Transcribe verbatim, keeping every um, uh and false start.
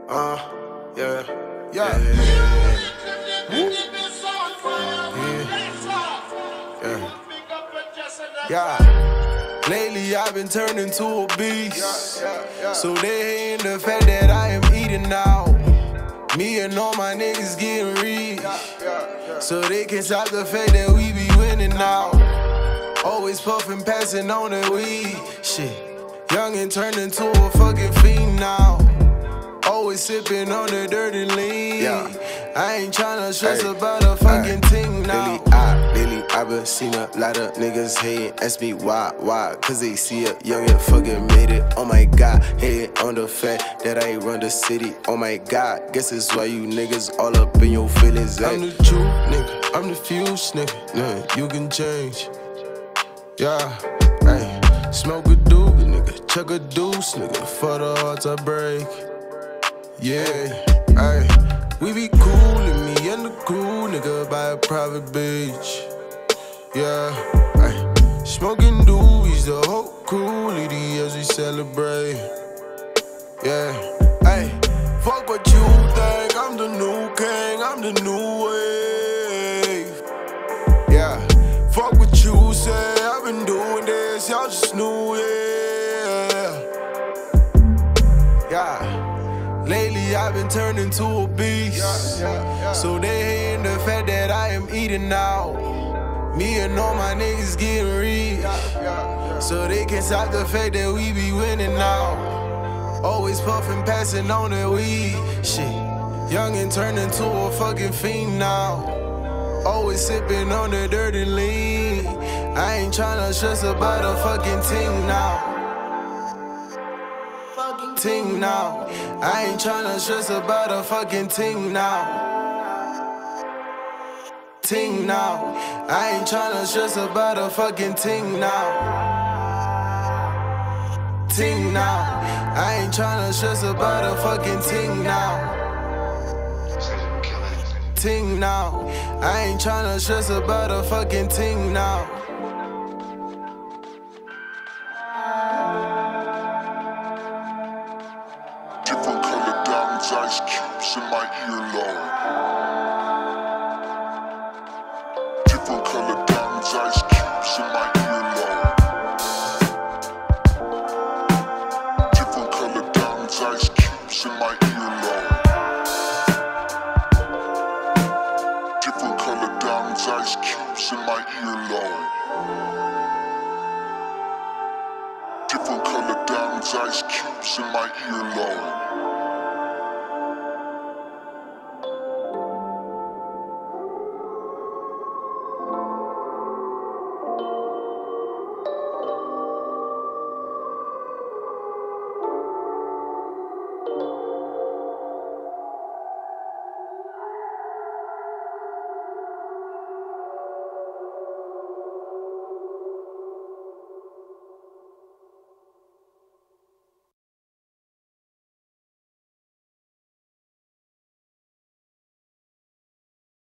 Uh, yeah, yeah, yeah, yeah, yeah, yeah, yeah. Lately I've been turning to a beast, so they hating the fact that I am eating out. Me and all my niggas getting rich, so they can stop the fact that we be winning now. Always puffin', passing on the weed, shit. Young and turned into a fucking fiend now. Always sippin' on the dirty lean. Yeah. I ain't tryna stress ay, about a fucking ay, ting now. Lately, I, lately, I been seen a lot of niggas hating. Ask me why, why? Cause they see a youngin' fucking made it. Oh my god, hating on the fact that I run the city. Oh my god, guess it's why you niggas all up in your feelings. Ay. I'm the truth, nigga. I'm the fuse, nigga. Nah, you can change. Yeah, ay. Smoke a doobie, nigga. Chuck a deuce, nigga. For the hearts I break. Yeah, ayy, we be coolin', me and the crew, nigga, by a private beach. Yeah, ayy, smoking doobies, the whole crew, litty as we celebrate. Yeah, ayy, fuck what you think, I'm the new king, I'm the new wave. Yeah, fuck what you say, I've been doing this, y'all just knew, yeah. Yeah. Lately I've been turning to a beast, yeah, yeah, yeah. So they hating the fact that I am eating out. Me and all my niggas getting rich, yeah, yeah, yeah. So they can stop the fact that we be winning now. Always puffin', passing on the weed, shit. Young and turned into a fucking fiend now. Always sippin' on the dirty lean. I ain't tryna stress about a fucking ting now. Ting now. I ain't tryna stress about a fucking ting now. Ting now. I ain't tryna stress about a fucking ting now. Ting now. I ain't tryna stress about a fucking ting now. Ting now. I ain't tryna stress about a fucking ting now. Different color diamonds, ice cubes in my earlobe. Different color diamonds, ice cubes in my earlobe. Different color diamonds, ice cubes in my earlobe. Different color diamonds, ice cubes in my earlobe. Different color diamonds, ice cubes in my earlobe.